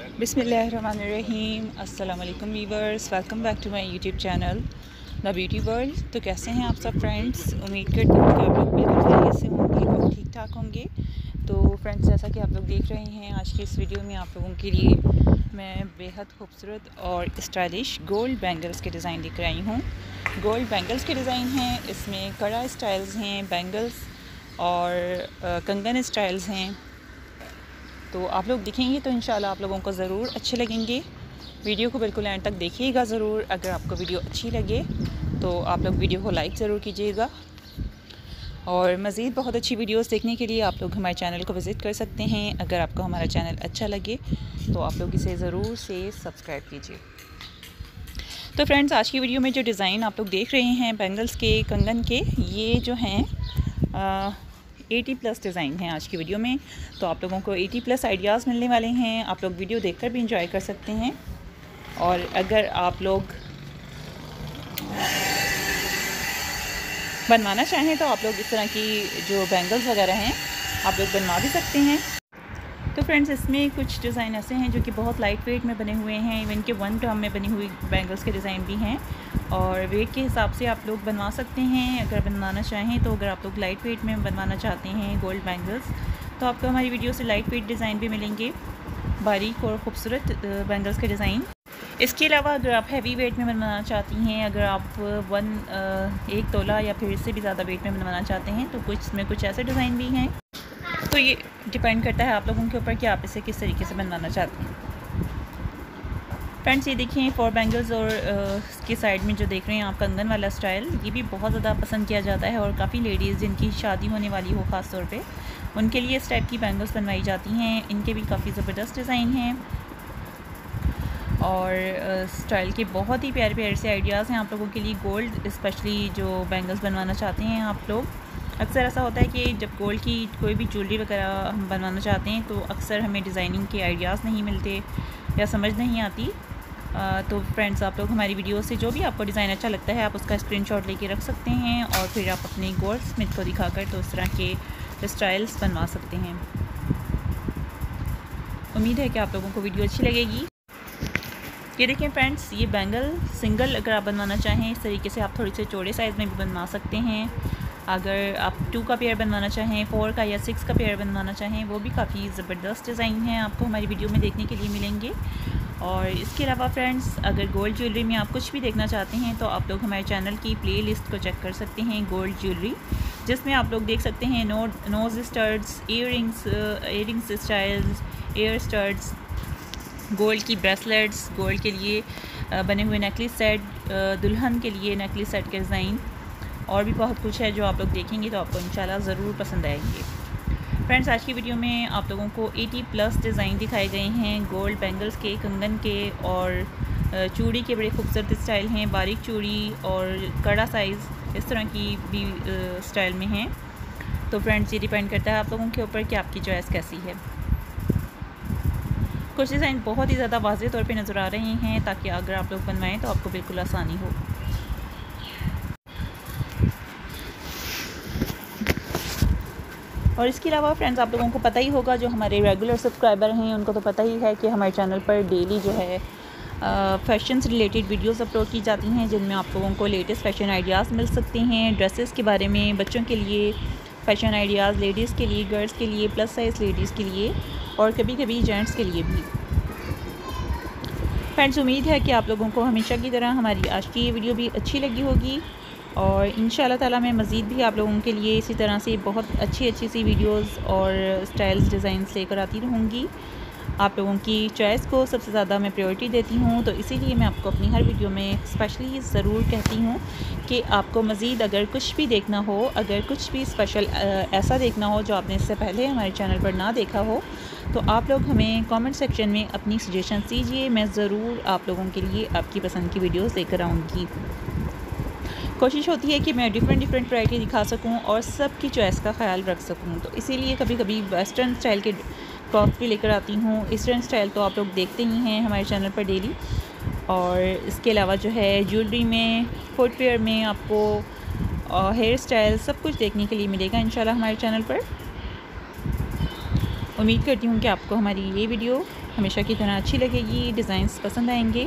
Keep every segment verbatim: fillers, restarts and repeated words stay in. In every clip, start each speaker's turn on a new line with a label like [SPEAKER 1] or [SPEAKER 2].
[SPEAKER 1] बिस्मिल्लाहिर्रहमानिर्रहीम। अस्सलाम वालेकुम viewers, welcome back to my YouTube channel the beauty world. तो कैसे हैं आप सब फ्रेंड्स? उम्मीद करती हूँ कि आप लोग बिल्कुल खैरियत से होंगे और ठीक ठाक होंगे। तो फ्रेंड्स, जैसा कि आप लोग देख रहे हैं, आज की इस वीडियो में आप लोगों के लिए मैं बेहद खूबसूरत और स्टाइलिश गोल्ड बैंगल्स के डिज़ाइन लेकर आई हूँ। गोल्ड बैंगल्स के डिज़ाइन हैं, इसमें कड़ा स्टाइल्स हैं, बैंगल्स और कंगन स्टाइल्स हैं। तो आप लोग दिखेंगे तो इंशाल्लाह आप लोगों को ज़रूर अच्छे लगेंगे। वीडियो को बिल्कुल एंड तक देखिएगा ज़रूर। अगर आपको वीडियो अच्छी लगे तो आप लोग वीडियो को लाइक ज़रूर कीजिएगा, और मज़ीद बहुत अच्छी वीडियोस देखने के लिए आप लोग हमारे चैनल को विज़िट कर सकते हैं। अगर आपको हमारा चैनल अच्छा लगे तो आप लोग इसे ज़रूर से सब्सक्राइब कीजिए। तो फ्रेंड्स, आज की वीडियो में जो डिज़ाइन आप लोग देख रहे हैं बैंगल्स के, कंगन के, ये जो हैं एटी प्लस डिज़ाइन हैं आज की वीडियो में। तो आप लोगों को एटी प्लस आइडियाज़ मिलने वाले हैं। आप लोग वीडियो देखकर भी इंजॉय कर सकते हैं, और अगर आप लोग बनवाना चाहें तो आप लोग इस तरह की जो बैंगल्स वगैरह हैं आप लोग बनवा भी सकते हैं। तो फ्रेंड्स, इसमें कुछ डिज़ाइन ऐसे हैं जो कि बहुत लाइट वेट में बने हुए हैं। इवन के वन ग्राम में बनी हुई बैंगल्स के डिज़ाइन भी हैं, और वेट के हिसाब से आप लोग बनवा सकते हैं अगर बनवाना चाहें। तो अगर आप लोग लाइट वेट में बनवाना चाहते हैं गोल्ड बैंगल्स, तो आपको हमारी वीडियो से लाइट वेट डिज़ाइन भी मिलेंगे, बारीक और ख़ूबसूरत बैंगल्स के डिज़ाइन। इसके अलावा अगर आप हैवी वेट में बनवाना चाहती हैं, अगर आप वन एक तोला या फिर इससे भी ज़्यादा वेट में बनवाना चाहते हैं, तो कुछ इसमें कुछ ऐसे डिज़ाइन भी हैं। तो ये डिपेंड करता है आप लोगों के ऊपर कि आप इसे किस तरीके से बनवाना चाहते हैं। फ्रेंड्स, ये देखिए फोर बैंगल्स, और इसके साइड में जो देख रहे हैं आप कंगन वाला स्टाइल, ये भी बहुत ज़्यादा पसंद किया जाता है, और काफ़ी लेडीज़ जिनकी शादी होने वाली हो ख़ास तौर पे, उनके लिए इस टाइप की बैंगल्स बनवाई जाती हैं। इनके भी काफ़ी ज़बरदस्त डिज़ाइन हैं, और स्टाइल के बहुत ही प्यारे प्यारे से आइडियाज़ हैं आप लोगों के लिए। गोल्ड स्पेशली जो बैंगल्स बनवाना चाहते हैं आप लोग, अक्सर ऐसा होता है कि जब गोल्ड की कोई भी ज्वेलरी वगैरह हम बनवाना चाहते हैं तो अक्सर हमें डिज़ाइनिंग के आइडियाज़ नहीं मिलते या समझ नहीं आती। आ, तो फ्रेंड्स, आप लोग हमारी वीडियो से जो भी आपको डिज़ाइन अच्छा लगता है आप उसका स्क्रीनशॉट लेके रख सकते हैं, और फिर आप अपने गोल्ड स्मिथ को दिखाकर तो उस तरह के स्टाइल्स बनवा सकते हैं। उम्मीद है कि आप लोगों को वीडियो अच्छी लगेगी। ये देखें फ्रेंड्स, ये बैंगल सिंगल अगर आप बनवाना चाहें इस तरीके से आप थोड़े से चौड़े साइज़ में भी बनवा सकते हैं। अगर आप टू का पेयर बनवाना चाहें, फोर का या सिक्स का पेयर बनवाना चाहें, वो भी काफ़ी ज़बरदस्त डिज़ाइन हैं, आपको हमारी वीडियो में देखने के लिए मिलेंगे। और इसके अलावा फ्रेंड्स, अगर गोल्ड ज्वेलरी में आप कुछ भी देखना चाहते हैं तो आप लोग हमारे चैनल की प्लेलिस्ट को चेक कर सकते हैं, गोल्ड ज्वेलरी, जिसमें आप लोग देख सकते हैं no nose studs, earrings earrings styles, ear studs, gold की ब्रेसलेट्स, गोल्ड के लिए बने हुए नेकलेस सेट, दुल्हन के लिए नेकलेस सेट के डिज़ाइन, और भी बहुत कुछ है जो आप लोग देखेंगे तो आपको इंशाल्लाह ज़रूर पसंद आएंगे। फ्रेंड्स, आज की वीडियो में आप लोगों को एटी प्लस डिज़ाइन दिखाए गए हैं गोल्ड बैंगल्स के, कंगन के, और चूड़ी के बड़े खूबसूरत स्टाइल हैं, बारीक चूड़ी और कड़ा साइज़ इस तरह की भी स्टाइल में हैं। तो फ्रेंड्स, ये डिपेंड करता है आप लोगों के ऊपर कि आपकी चॉइस कैसी है। कुछ डिज़ाइन बहुत ही ज़्यादा वाज़ेह तौर पे नज़र आ रहे हैं, ताकि अगर आप लोग बनवाएं तो आपको बिल्कुल आसानी हो। और इसके अलावा फ्रेंड्स, आप लोगों को पता ही होगा, जो हमारे रेगुलर सब्सक्राइबर हैं उनको तो पता ही है कि हमारे चैनल पर डेली जो है फ़ैशन से रिलेटेड वीडियोस अपलोड की जाती हैं, जिनमें आप लोगों को लेटेस्ट फ़ैशन आइडियाज़ मिल सकते हैं, ड्रेसेस के बारे में, बच्चों के लिए फ़ैशन आइडियाज़, लेडीज़ के लिए, गर्ल्स के लिए, प्लस साइज़ लेडीज़ के लिए, और कभी कभी जेंट्स के लिए भी। फ्रेंड्स, उम्मीद है कि आप लोगों को हमेशा की तरह हमारी आज की ये वीडियो भी अच्छी लगी होगी, और इंशाल्लाह ताला मैं मज़ीद भी आप लोगों के लिए इसी तरह से बहुत अच्छी अच्छी सी वीडियोस और स्टाइल्स डिज़ाइंस लेकर आती रहूँगी। आप लोगों की चॉइस को सबसे ज़्यादा मैं प्रायोरिटी देती हूँ, तो इसीलिए मैं आपको अपनी हर वीडियो में स्पेशली ज़रूर कहती हूँ कि आपको मज़ीद अगर कुछ भी देखना हो, अगर कुछ भी स्पेशल ऐसा देखना हो जो आपने इससे पहले हमारे चैनल पर ना देखा हो, तो आप लोग हमें कमेंट सेक्शन में अपनी सजेशन दीजिए। मैं ज़रूर आप लोगों के लिए आपकी पसंद की वीडियोस लेकर आऊँगी। कोशिश होती है कि मैं डिफरेंट डिफरेंट वैरायटी दिखा सकूं और सबकी चॉइस का ख्याल रख सकूं, तो इसीलिए कभी कभी वेस्टर्न स्टाइल के टॉप भी लेकर आती हूँ। ईस्टर्न स्टाइल तो आप लोग देखते ही हैं हमारे चैनल पर डेली, और इसके अलावा जो है ज्वेलरी में, फुटवेयर में आपको हेयर स्टाइल सब कुछ देखने के लिए मिलेगा इंशाल्लाह हमारे चैनल पर। उम्मीद करती हूँ कि आपको हमारी ये वीडियो हमेशा की तरह अच्छी लगेगी, डिज़ाइंस पसंद आएंगे।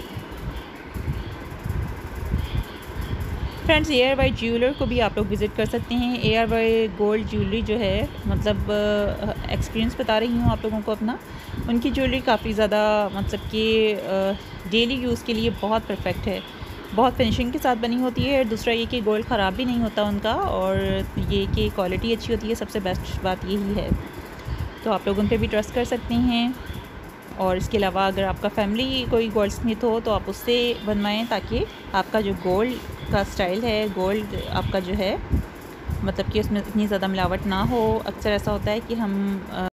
[SPEAKER 1] Friends, A R Y jeweller को भी आप लोग विज़िट कर सकते हैं। A R Y gold jewellery जो है, मतलब एक्सपीरियंस बता रही हूँ आप लोगों को अपना, उनकी ज्वेलरी काफ़ी ज़्यादा मतलब कि डेली यूज़ के लिए बहुत परफेक्ट है, बहुत फिनिशिंग के साथ बनी होती है। दूसरा ये कि गोल्ड ख़राब भी नहीं होता उनका, और ये कि क्वालिटी अच्छी होती है, सबसे बेस्ट बात यही है। तो आप लोग उन पर भी ट्रस्ट कर सकते हैं। और इसके अलावा अगर आपका फैमिली कोई गोल्ड स्मिथ हो तो आप उससे बनवाएं, ताकि आपका जो गोल्ड का स्टाइल है, गोल्ड आपका जो है, मतलब कि उसमें इतनी ज़्यादा मिलावट ना हो। अक्सर ऐसा होता है कि हम